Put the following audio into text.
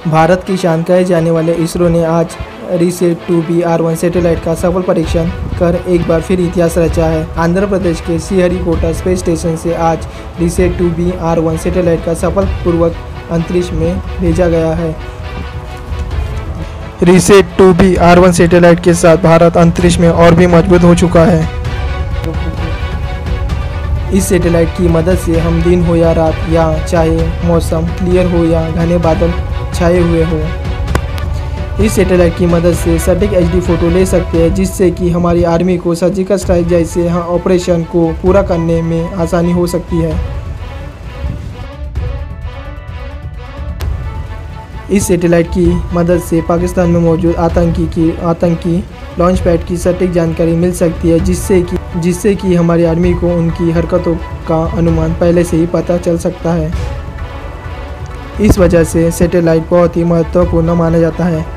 भारत की शान कहे जाने वाले इसरो ने आज रिसेट 2B R1 सैटेलाइट का सफल परीक्षण कर एक बार फिर इतिहास रचा है। आंध्र प्रदेश के श्रीहरिकोटा स्पेस स्टेशन से आज रिसेट 2B R1 सैटेलाइट का सफलपूर्वक अंतरिक्ष में भेजा गया है। रिसेट 2B R1 सैटेलाइट के साथ भारत अंतरिक्ष में और भी मजबूत हो चुका है। इस सैटेलाइट की मदद से हम दिन हो या रात, या चाहे मौसम क्लियर हो या घने बादल छाए हुए हो, इस सैटेलाइट की मदद से सटीक HD फोटो ले सकते हैं, जिससे कि हमारी आर्मी को सर्जिकल स्ट्राइक जैसे ऑपरेशन को पूरा करने में आसानी हो सकती है। इस सैटेलाइट की मदद से पाकिस्तान में मौजूद आतंकी लॉन्च पैड की सटीक जानकारी मिल सकती है, जिससे कि हमारी आर्मी को उनकी हरकतों का अनुमान पहले से ही पता चल सकता है। इस वजह से सैटेलाइट बहुत ही महत्वपूर्ण माना जाता है।